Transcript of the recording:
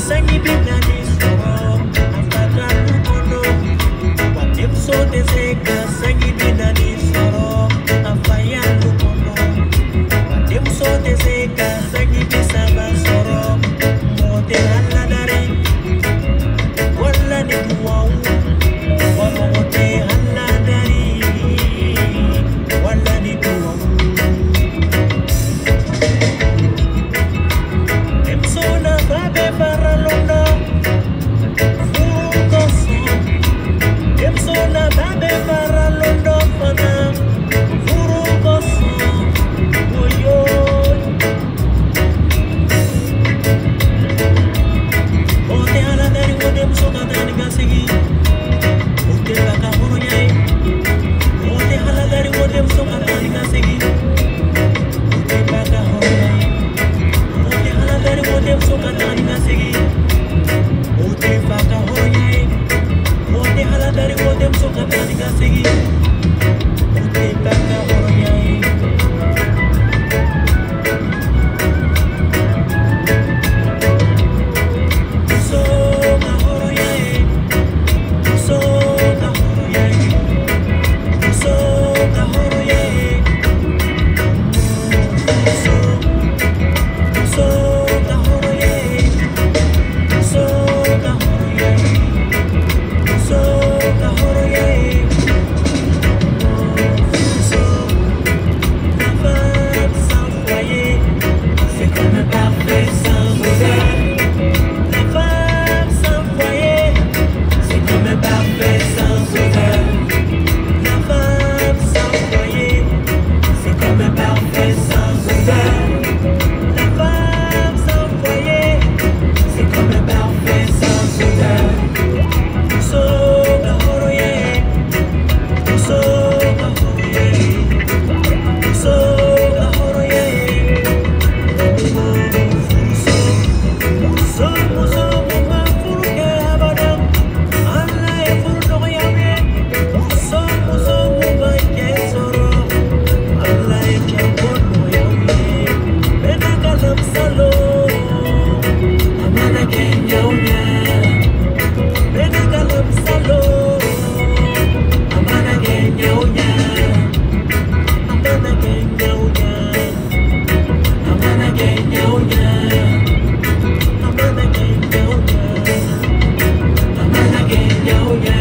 Sangi binani soro, afaka kukono. Wadem so deseka, sangi binani soro, afaya kukono. Wadem so deseka, sangi bisaba soro, mote haladari. Wala ni kuwau, wala mote haladari. Wala ni kuwau. Dem so na babe baralondo, furu koso. Dem so na babe baralondo fana, furu koso. Oyo. Ote haladari wo dem so katani gasigi. Ote baka horo nyai. Ote haladari wo dem so katani gasigi. Ote baka horo nyai. Ote haladari wo dem so katani gasigi. Ote baka horo nyai. Ote haladari wo dem so katani gasigi. Ote baka horo nyai. So ka horo nyai. So ka horo nyai. So ka horo nyai. So ka horo nyai. So ka horo nyai. So ka horo nyai. So la femme sans foyer, c'est comme un parfait sans odeur. La femme sans foyer, c'est comme un parfait sans odeur. La femme sans foyer, c'est comme un parfait sans odeur. La femme sans foyer, c'est comme un parfait sans odeur. So ka horo nyai. So ka horo nyai. So ka horo nyai. So muma furu ke abadam. Allah e furu dogo yawe. So muma ke soro. Allah e ke kono yawe. Bena kalam salo. Amana ke nyaunya. Bena kalam salo. Amana ke nyaunya. Amana ke nyaunya. Amana ke nyaunya. Amana ke nyaunya. Amana ke nyaunya.